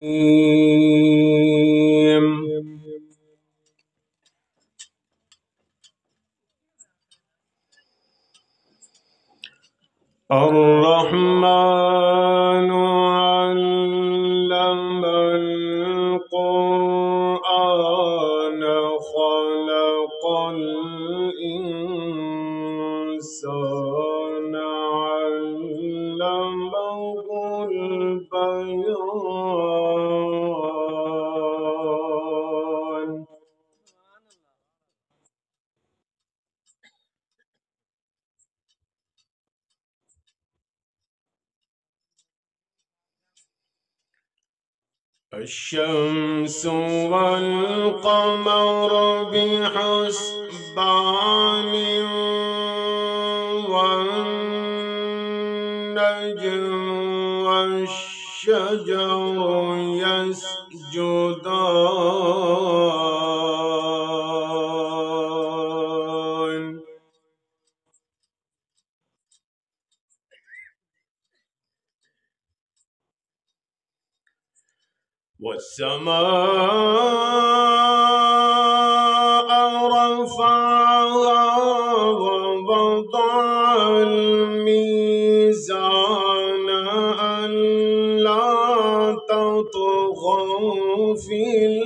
الرحمن علم القرآن خلق الإنسان علمه البيان. الشمس والقمر بحسبان والنجم والشجر يسجدان. والسماء رفعها ووضع الميزان ألا تطغوا في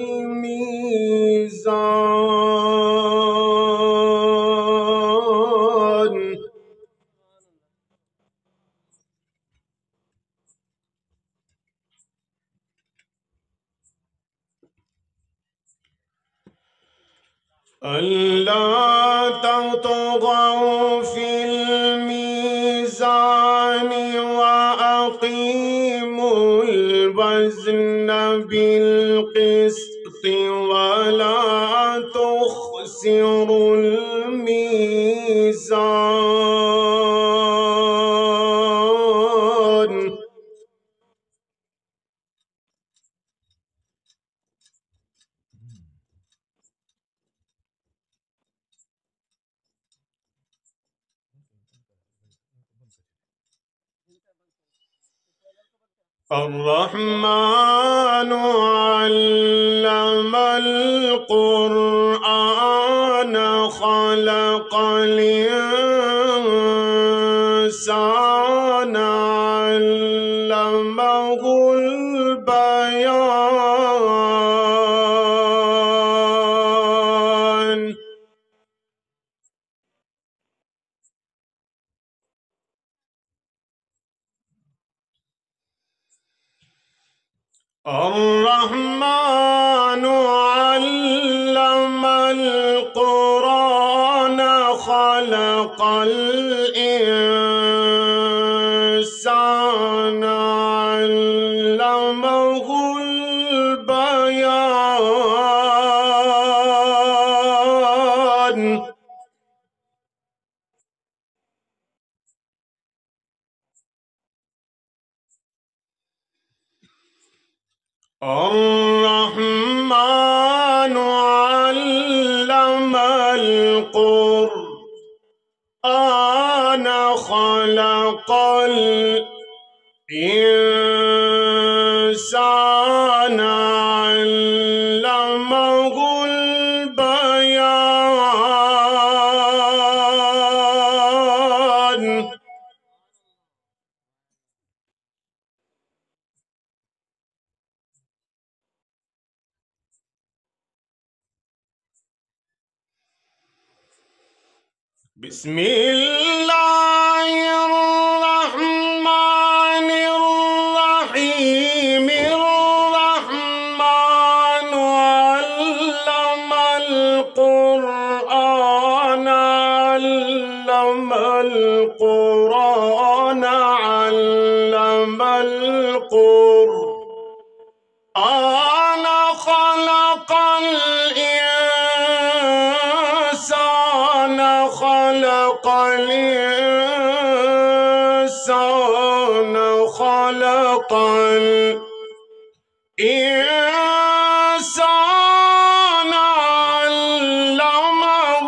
الميزان. ألا تطغوا في الميزان وأقيموا الوزن بالقسط ولا تخسروا الميزان. الرحمن علم القرآن خلق الإنسان علمه البيان. الرحمن علم القرآن خلق الإنسان علمه البيان. الرحمن علم القرآن خلق الإنسان علمه البيان. بسم الله الرحمن الرحيم. الرحمن علم القرآن علم القرآن خلق الإنسان خلق الإنسان علمه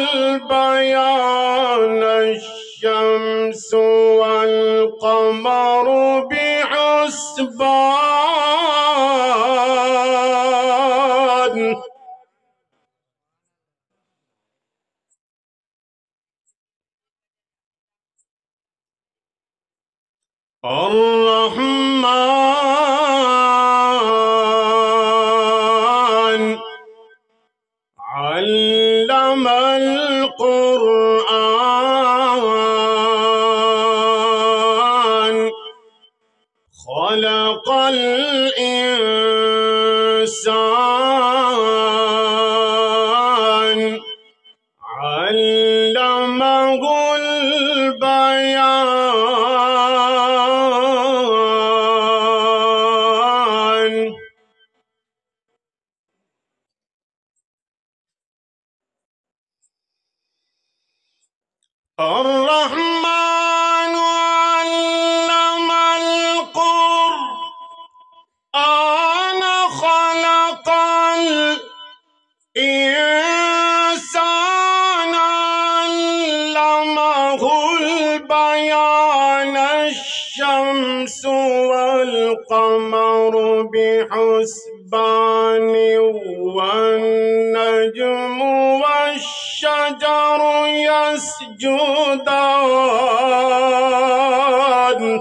البيان. الشمس والقمر بحسبان الرحمن علم القرآن خلق الإنسان علمه البيان. الرحمن علم القرآن خلق الإنسان علمه البيان. الشمس والقمر بحسبان والنجم والشجر يسجدان.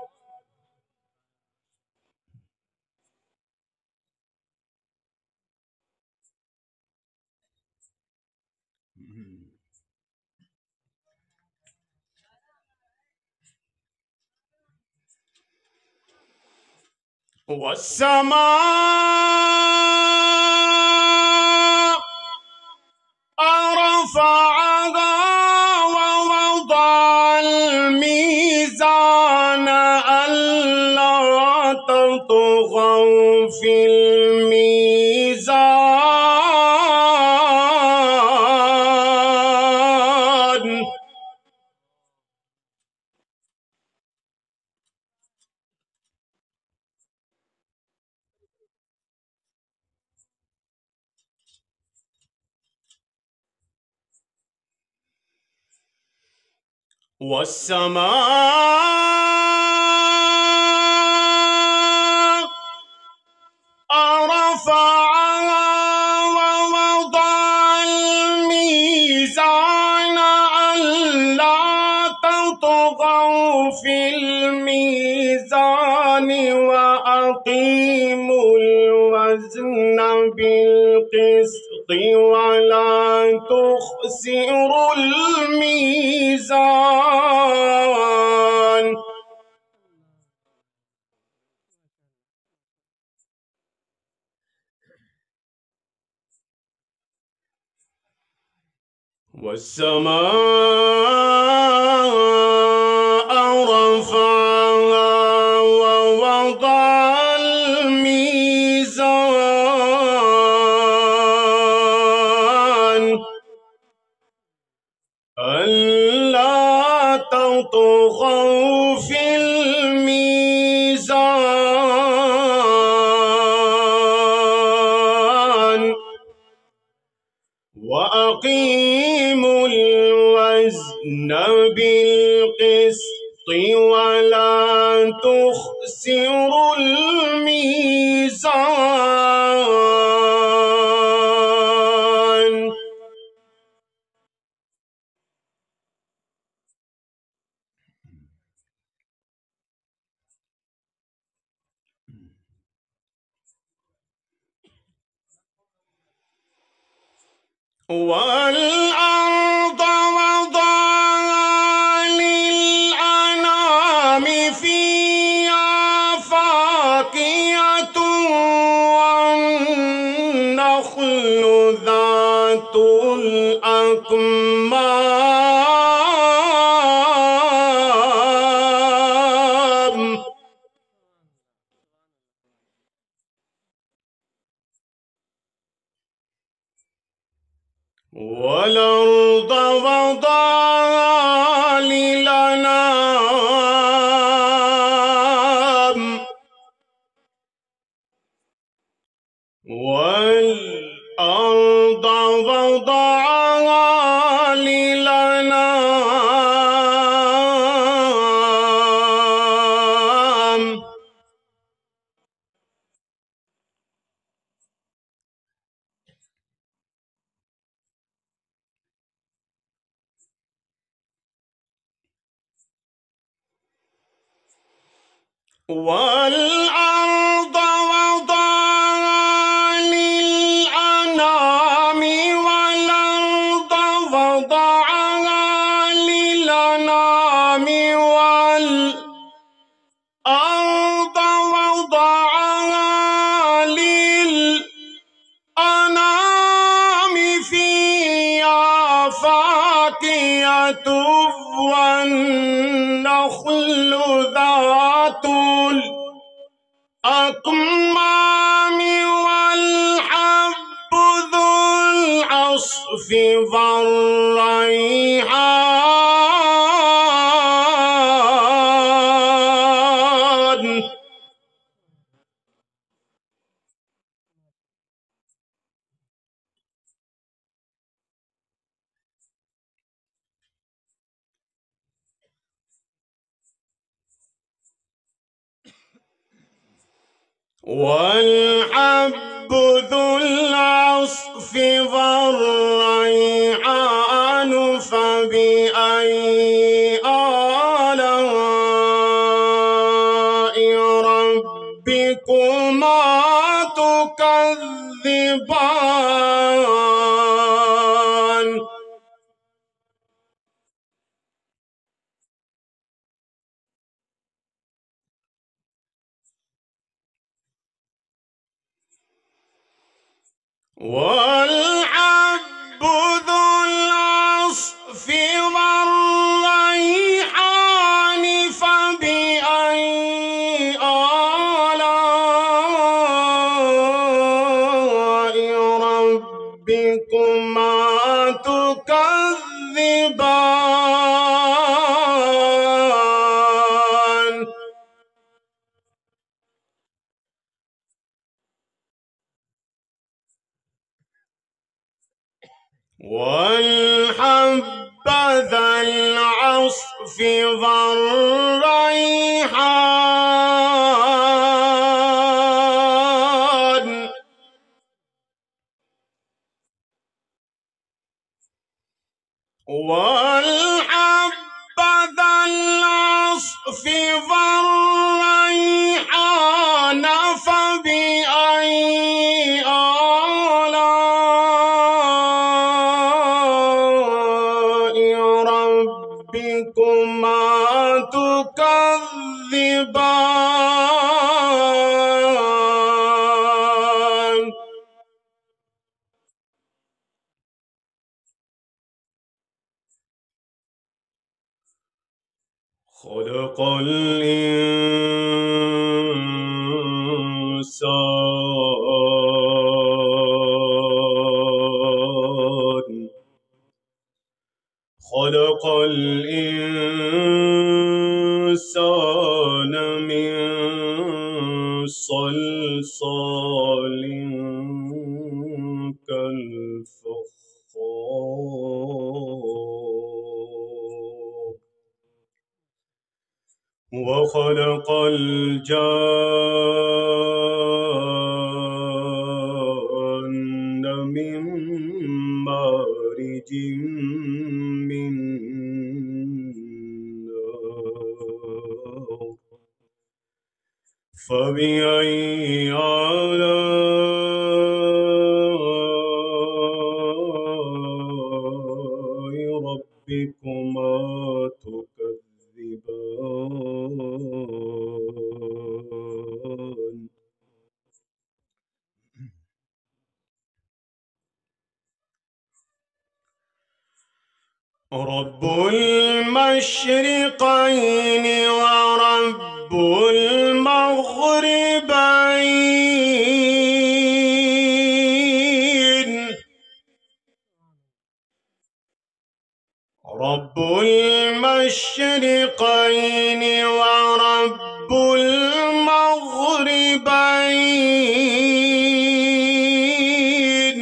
والسماء رفعها ووضع الميزان ألا تطغوا في الميزان. والسماء رفعها ووضع الميزان ألا تطغوا في الميزان وأقيموا الوزن بالقسط ولا تخسروا الميزان. والسماء رفعها ووضع الميزان ألا تطغوا في الميزان وأقيموا الوزن بالقسط ولا تخسروا الميزان. والأرض وضعها للأنام فيها فاكهة والنخل ذات الأكمام والأرض وضعها للأنام والأرض وضعها للأنام والأرض وضعها للأنام والأرض وضعها للأنام والأرض وضعها للأنام فيها فاكهة والنخل ذات الأكمام والحب ذو العصف والريحان والحب ذو العصف والريحان فبأي آلاء ربكما تكذبان والحب ذو العصف والريحان فبأي آلاء ربكما تكذبان والحب ذا العصف والريحان والحب ذا العصف والريحان فبأي آلاء ربكما تكذبان خلق الإنسان خلق الإنسان من صلصال كالفخار وخلق الجان من مارج من نار فبأي آلاء ربكما تكذبان رب المشرقين ورب المغربين رب المشرقين ورب المغربين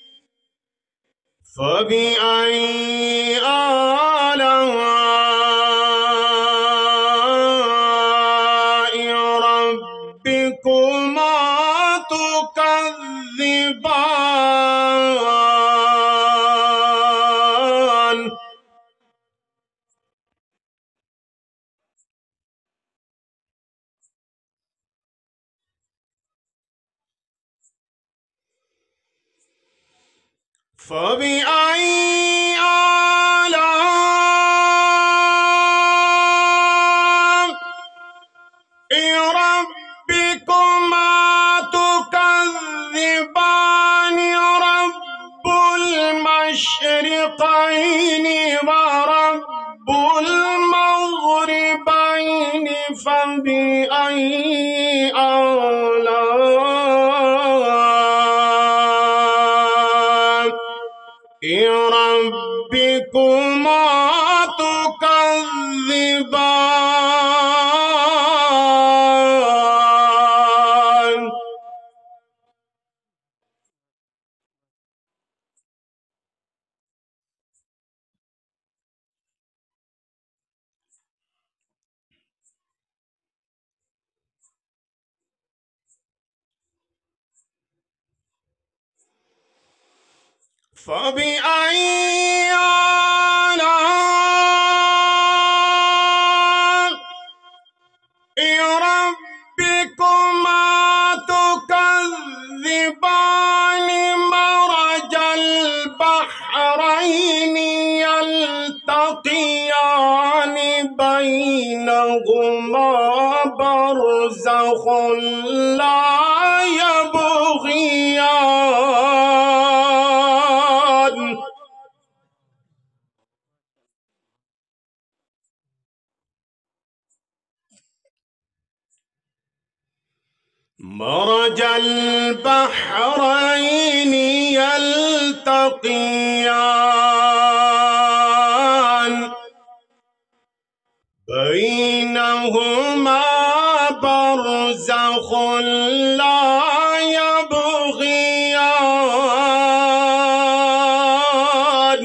فبأي آلاء ربكما تكذبان فبأي آلاء ربكما تكذبان رب المشرقين ورب المغربين فبأي آلاء ربكما تكذبان فبأي آلاء ربكما تكذبان مرج البحرين يلتقيان بينهما برزخ لا يبغيان مرج البحرين يلتقيان بينهما برزخ لا يبغيان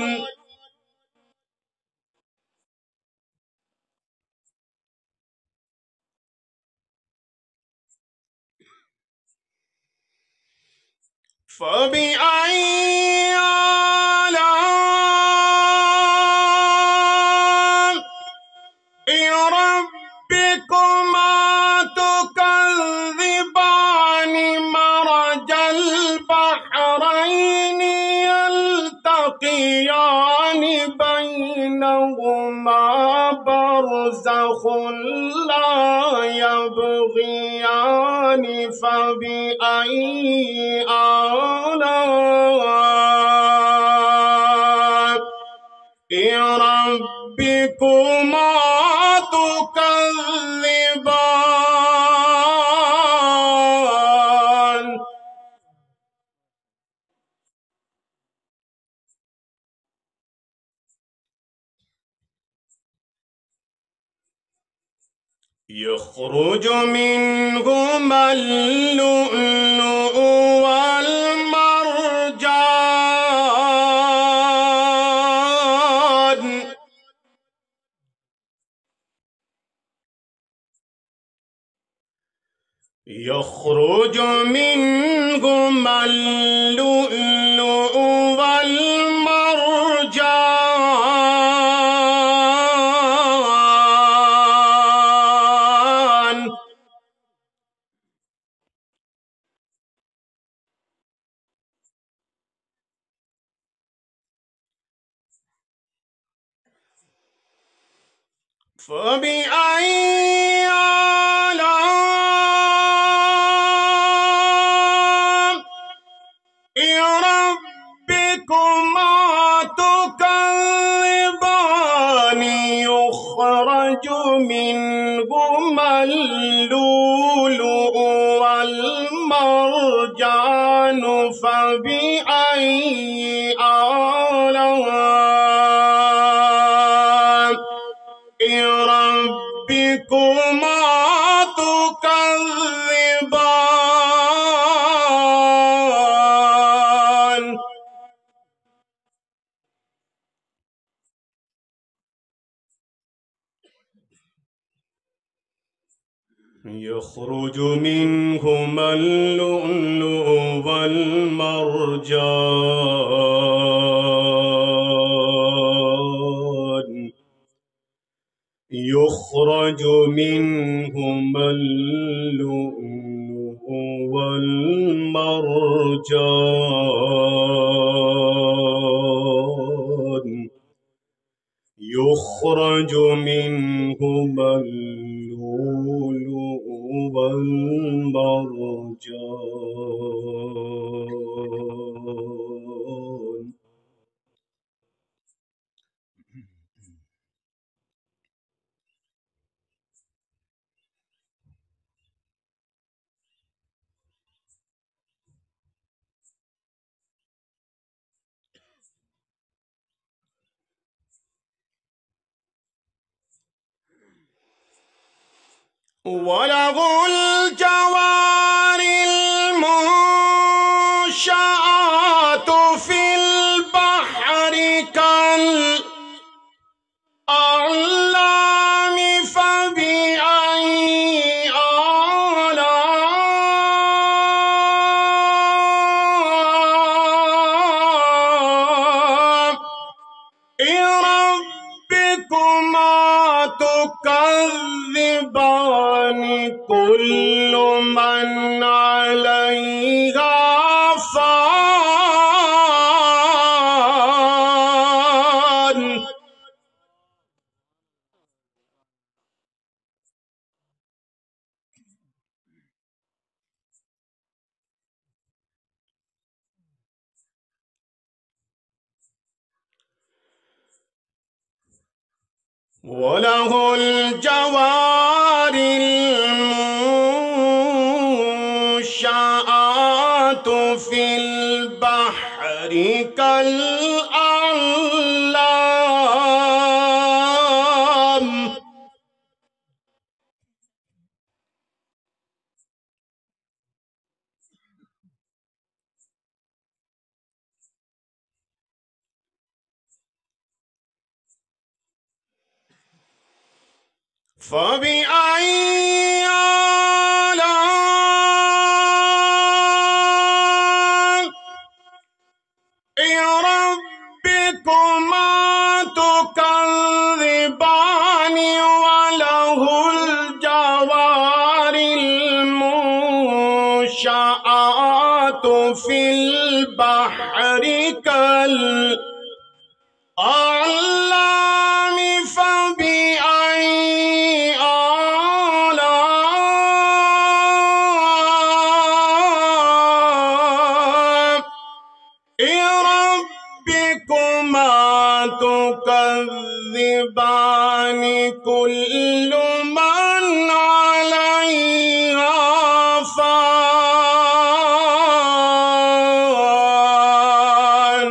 فبأي آلاء ربكما تكذبان مرج البحرين يلتقيان بينهما برزخ لا يبغيان فبأي آلاء ربكما تكذبان يخرج منهما اللؤلؤ والمرجان يخرج منهما اللؤلؤ والمرجان فبأي آلاء ربكما تكذبان يخرج منهما اللؤلؤ والمرجان فبأي آلاء ربكما تكذبان يخرج منهما اللؤلؤ والمرجان يخرج منهما اللؤلؤ والمرجان يخرج منهما اللؤلؤ والمرجان وله الجوار المنشآت في البحر كالأعلام فبأي آلاء ربكما تكذبان كل من عليها فان وله الجوار المنشآت في البحر كالأعلام فبأي آلاء ربكما تكذبان وله الجوار المنشآت في البحر كالأعلام فبأي آلاء ربكما تكذبان كل من عليها فان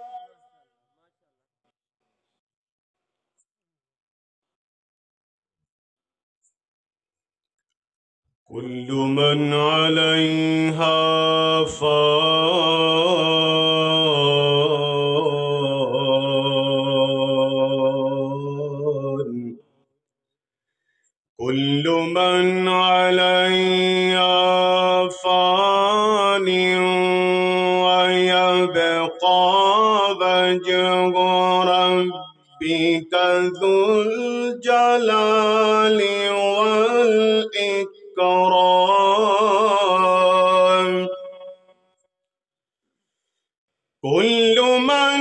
كل من عليها فان كل من عليها فان ويبقى وجه ربك ذو الجلال والإكرام كل من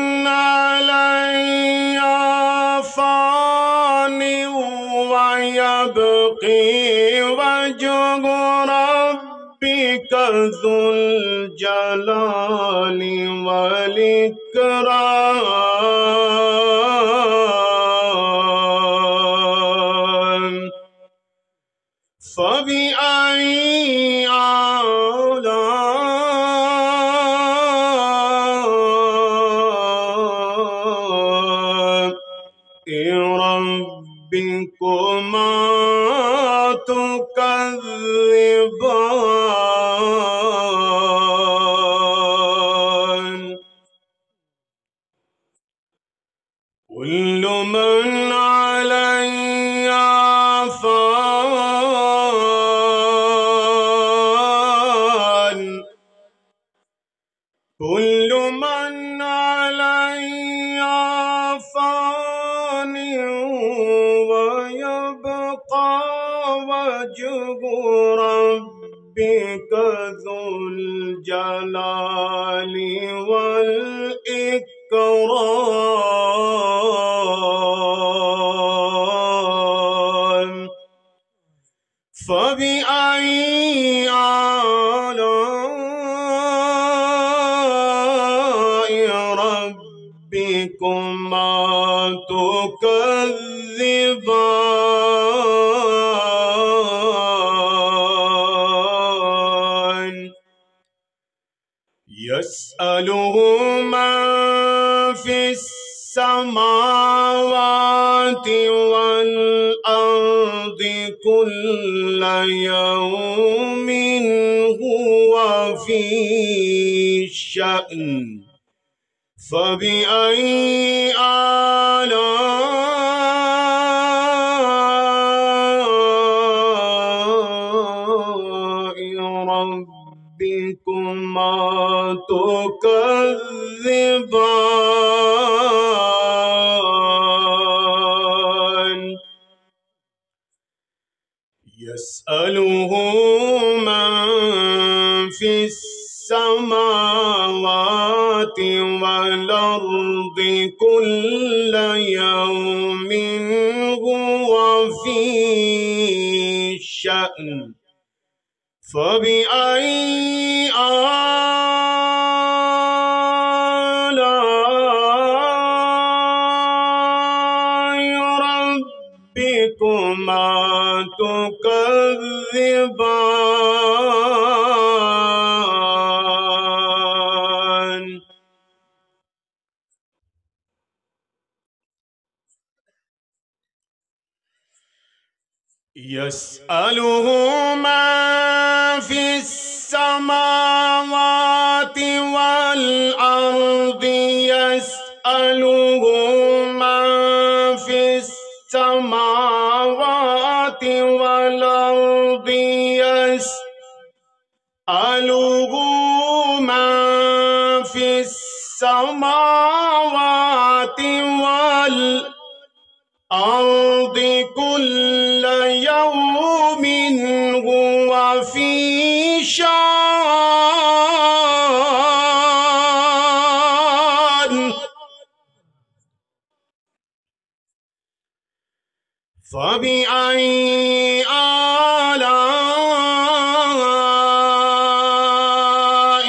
عليها فان ويبقي وجه ربك ذو الجلال والإكرام فبأي آلاء ربكما تكذبان كل من عليها فان كل من عليها فان ويبقى وجه ربك ذو الجلال والإكرام يسأله من في السماوات والأرض كل يوم هو في شأن فبأي آلاء ربكما تكذبان يسأله من في السماوات والأرض كل يوم هو في شأن فبأي آلاء ربكما تكذبان يسأله من في السماوات والأرض يسأله من في السماوات والأرض يسأله من في السماوات والأرض كل يوم هو في شأن فبأي آلاء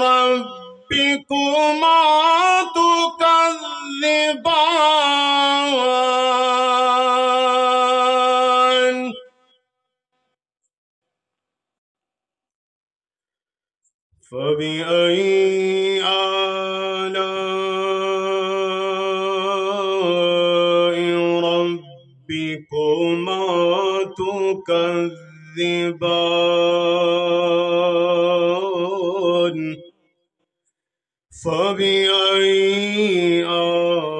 ربكما تكذبان فبأي آلاء ربكما تكذبان فبأي